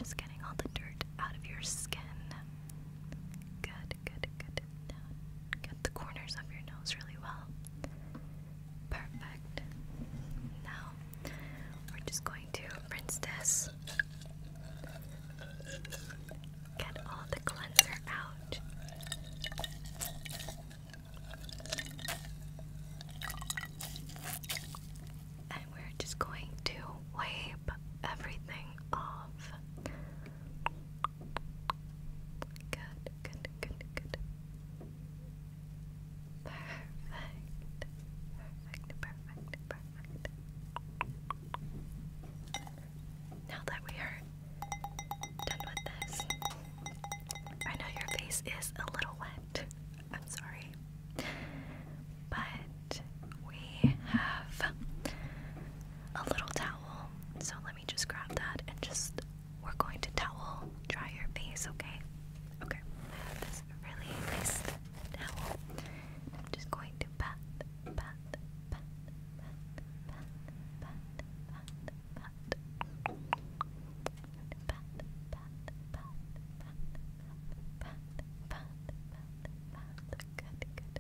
just getting all the dirt out of your skin. Good, good, good. Get the corners of your nose really well. Perfect. Now, we're just going to rinse this. Get all the cleanser out. And we're just going to wipe everything off. Good, good, good, good. Perfect. Perfect, perfect, perfect. Now that we are done with this, I know your face is a little wet. I'm sorry. But we have a little towel. So let me just grab that and we're going to towel dry your face, okay? Okay. I have this really nice towel. I'm just going to pat, pat, pat, pat, pat, pat, pat, pat. Good, good.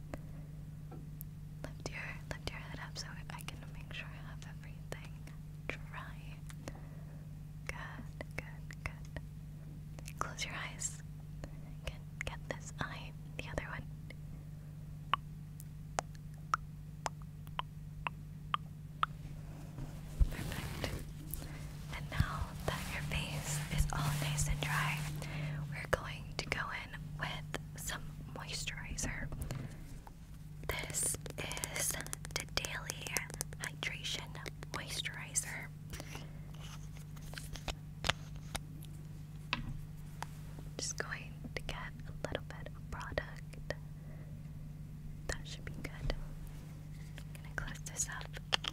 Lift your head up so I can make sure I have everything dry. Good, good, good. Close your eyes. Get this eye, the other one. Perfect. And now that your face is all nice and dry, we're going to go in with some moisturizer. This is the Daily Hydration Moisturizer. Just going to get a little bit of product. That should be good. I'm gonna close this up.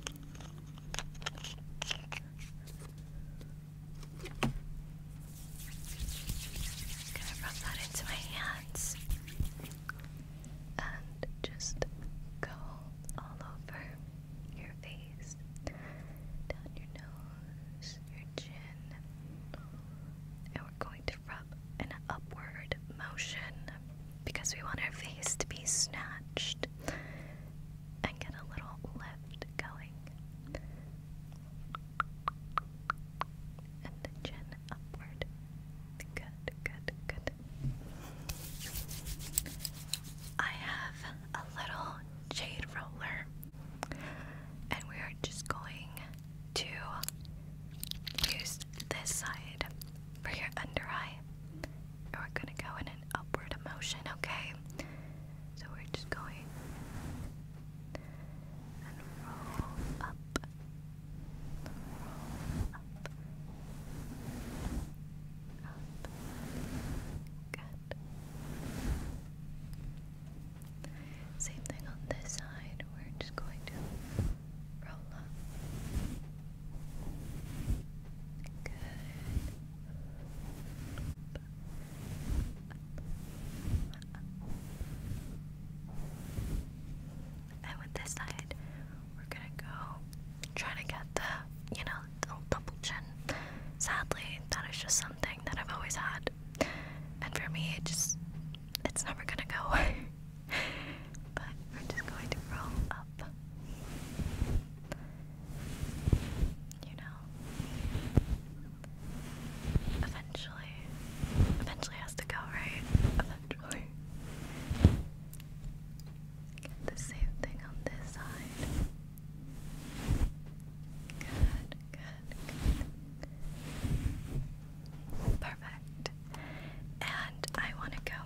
Gonna rub that into my hands and just go all over your face, down your nose, your chin, and we're going to rub in an upward motion because we want our face to be snatched and get a little lift going. And the chin upward. Good, good, good. I have a little jade roller, and we are just going to use this side for your under eye. And we're going to go in an upward motion, okay? So we're just going and roll up. Roll up. Up. Good. Same thing on this side. We're just going to roll up. Good. And with this side, we're gonna go try to get the, double chin. Sadly, that is just something that I've always had. And for me, it's never gonna go away. But we're just going to roll up. Eventually has to go, right? Eventually. Get the same thing on this side. Good, good, good. Perfect. And I want to go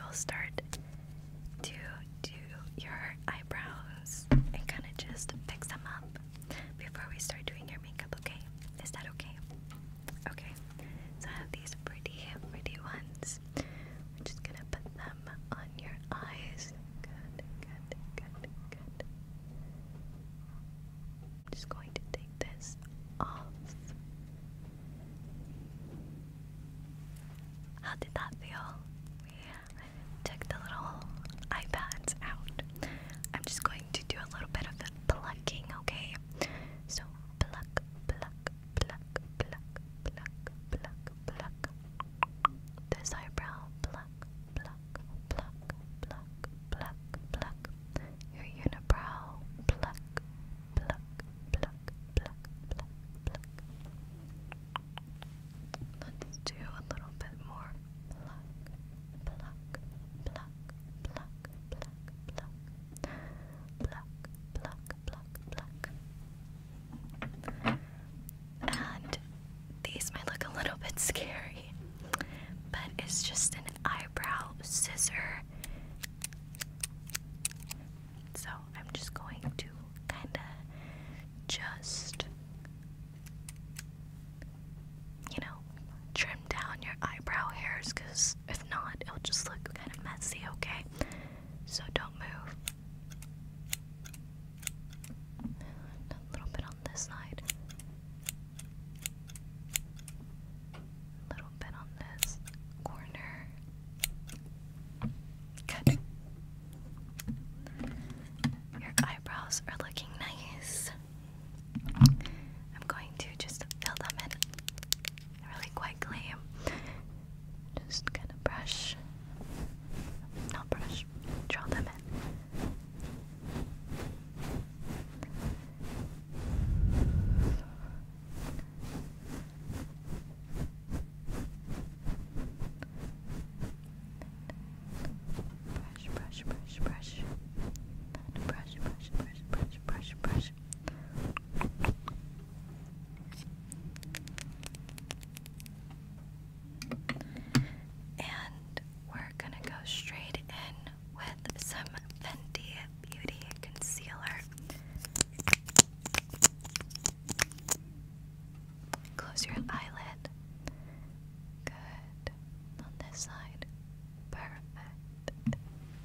will start to do your eyebrows and kind of just fix them up before we start doing your makeup, okay? Is that okay? Okay. So I have these pretty ones. I'm just gonna put them on your eyes. Good. I'm just going to take this off. How did that feel? We took the little iPads out. I'm just going to do a little bit of plucking, okay? So pluck. This eyebrow, pluck. Your unibrow, pluck. Let's do a little bit more. Pluck. And these might look a little bit scary, but it's just an eyebrow scissor. So I'm just going to kind of just, trim down your eyebrow hairs, because if not, it'll just look kind of messy, okay? So don't move. A little bit on this side. A little bit on this corner. Good. Your eyebrows are looking nice. I'm going to just fill them in really quickly. Just kind of draw them in. Brush. And we're gonna go straight in with some Fenty Beauty concealer. Close your eyelid. Good. On this side. Perfect.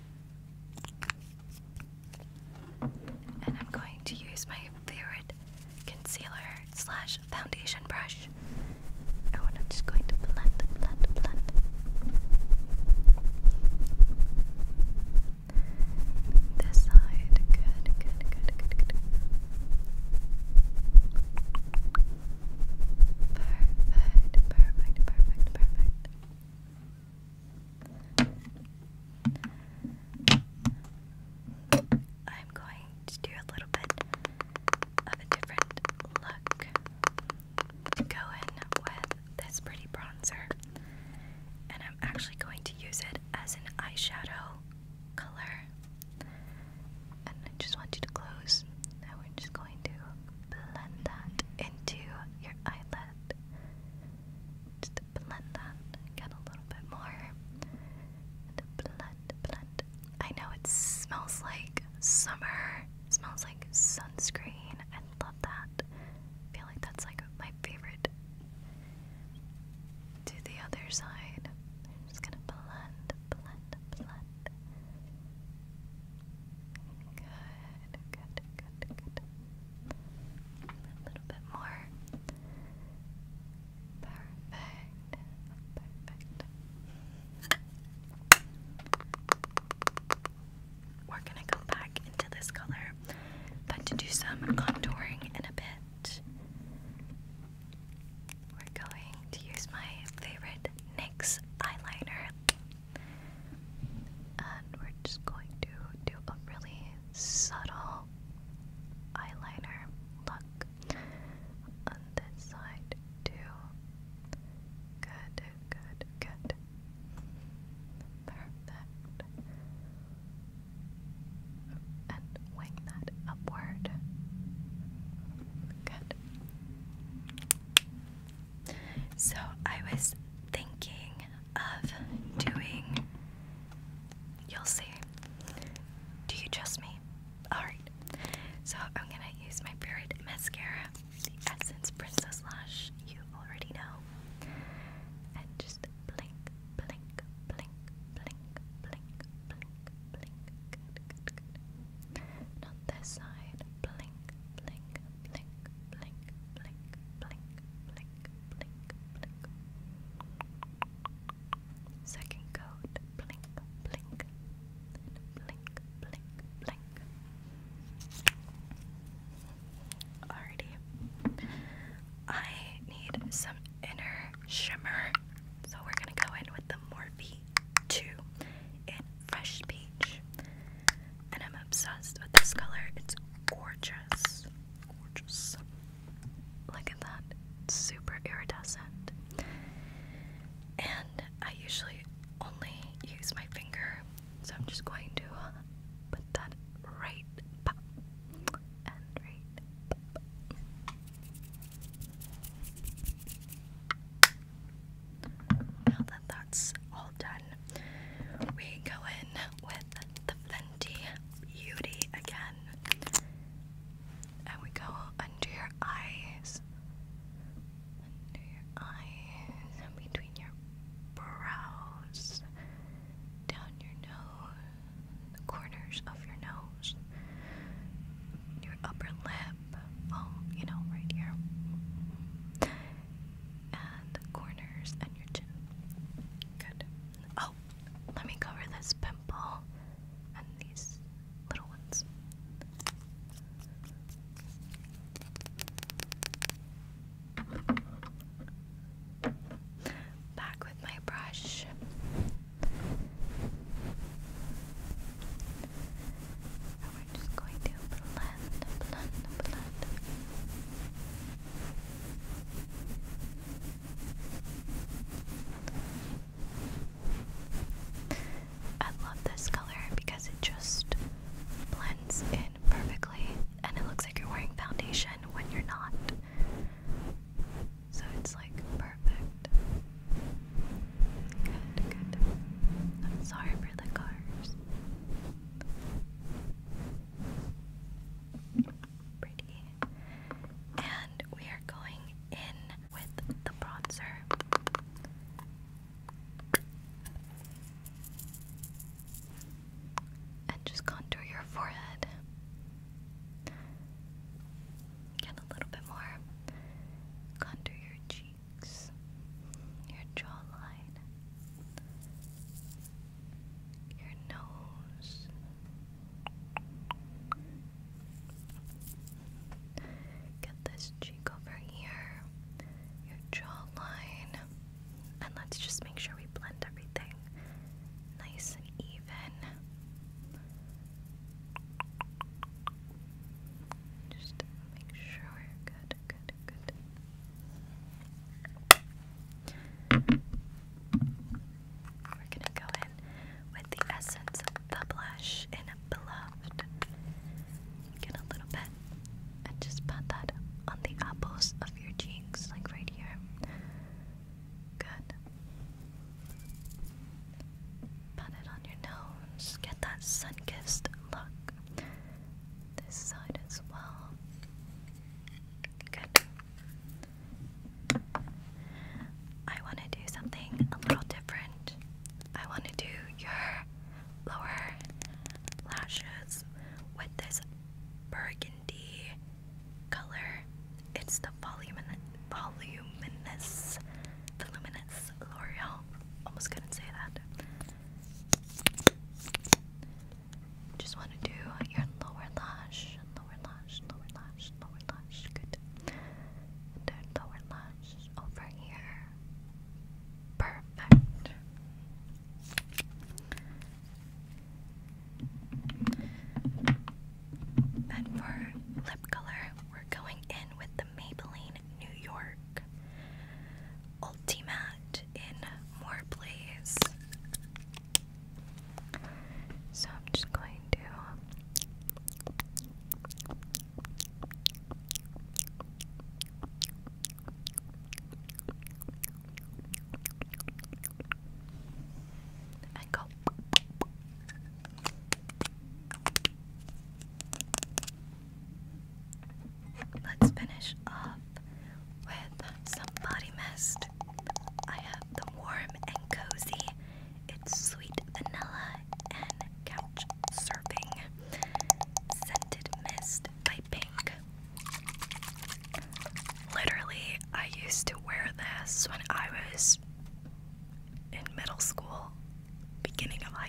And I'm going to use my favorite concealer / foundation brush. And I'm just going to blend. This side. Good. Perfect. I'm going to do a little bit of a different look to go in with this pretty bronzer. And I'm actually going to use it as an eyeshadow color. And I just want you to close. And we're just going to blend that into your eyelid. Just blend that. Get a little bit more. And blend. I know it smells like summer. It smells like sunscreen. I love that. I feel like that's like my favorite. To the other side. I'm just gonna blend. Good. A little bit more. Perfect. We're gonna go back into this color, but to do some contouring in a bit. We're going to use my favorite NYX eyeliner. And we're just going to do a really subtle eyeliner look on this side too. Good. Perfect. And wing that upward. Good. So I was thinking of doing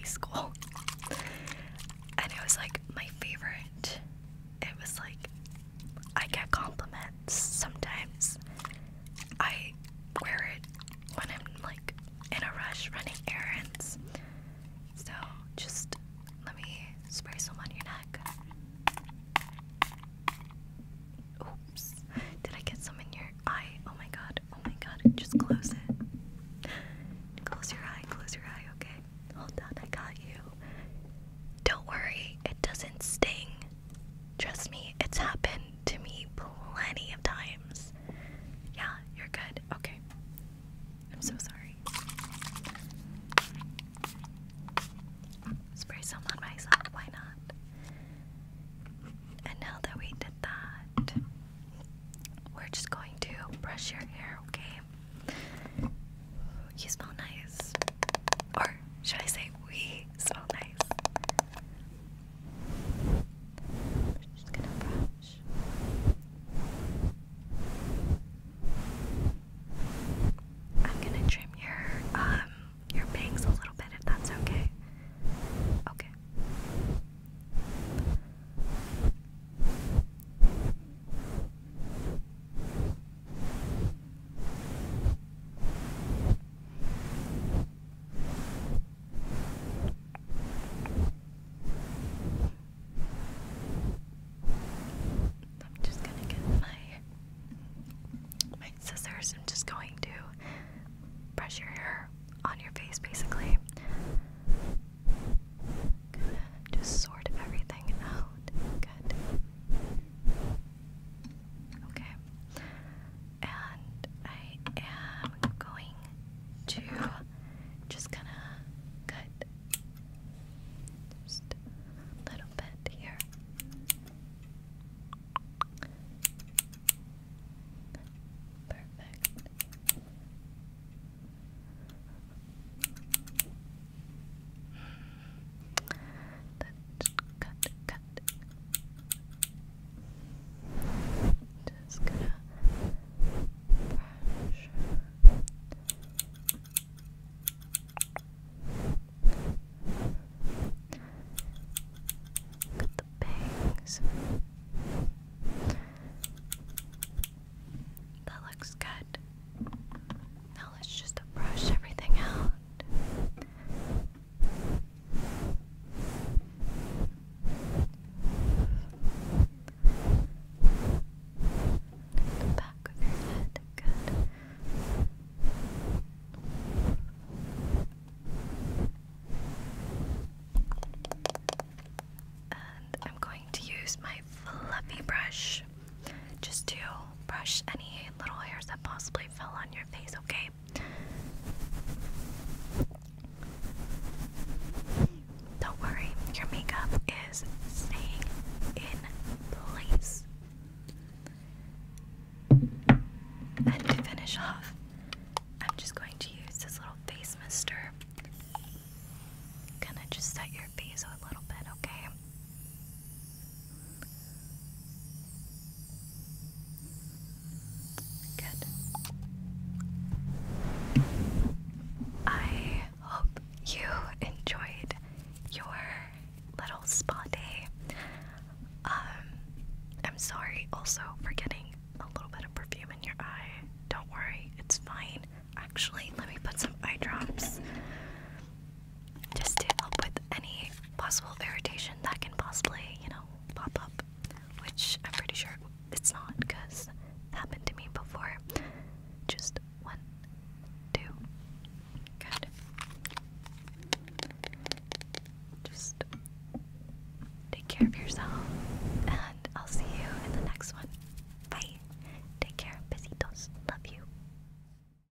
high school. And it was like my favorite. It was like, I get compliments sometimes. I wear it when I'm like in a rush running errands. So just let me spray some on your neck. Oops. Did I get some in your eye? Oh my god. Oh my god. Just close it. Close your eye, okay? Hold on, I got you. Don't worry, it doesn't sting. Trust me, it's happened to me plenty of times. Yeah, you're good. Okay. I'm so sorry. Spray some on myself, why not? And now that we did that, we're just going to brush your hair, okay? You smell nice. Or should I say we smell nice? I'm just gonna brush. I'm gonna trim your bangs a little bit if that's okay. Okay. I'm just gonna get my scissors. I'm just going to brush your hair on your face, basically. Gonna just sort everything out. Good. Okay. And I am going to just kind of cut just a little bit here. Perfect. Cut. Just gonna brush. Cut the bangs. That looks good. Now let's just brush everything out. The back of your head, good. And I'm going to use my fluffy brush just to brush any little hairs that possibly fell on your face, okay? Don't worry, your makeup is staying in place. And to finish off, I'm just going to use this little face mister. Gonna just set your face a little bit, okay? Good. I hope you enjoyed your little spa day. I'm sorry also